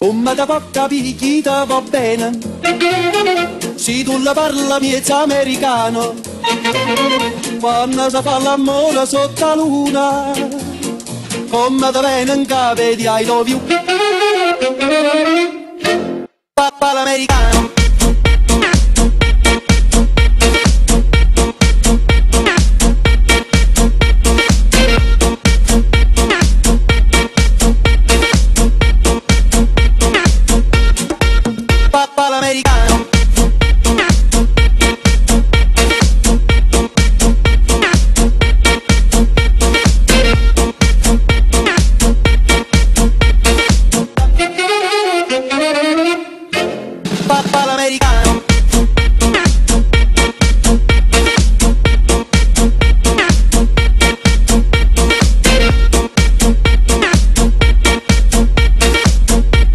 Come da può capire chi ti va bene, se tu la parla miezza americano, quando si fa l'amore sotto la luna, come ti viene in capo di I love you, papà l'americano.